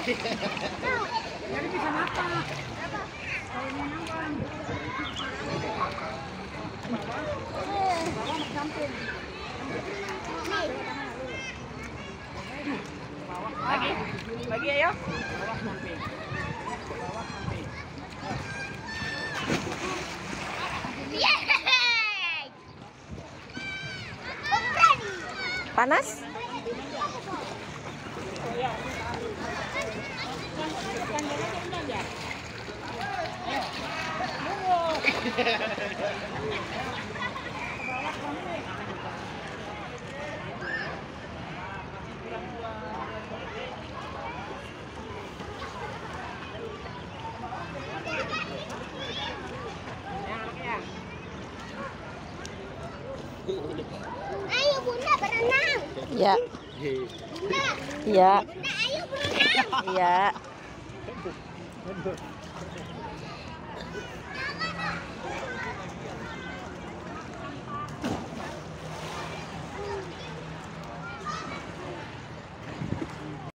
Jadi bisa apa? Kalau mau nambang. Bawa mau camping. Lagi ayo. Bawah camping. Bawah camping. Panas? Ayo Bunda berenang. Ya. Bunda. Ya. Bunda ayo berenang. Ya.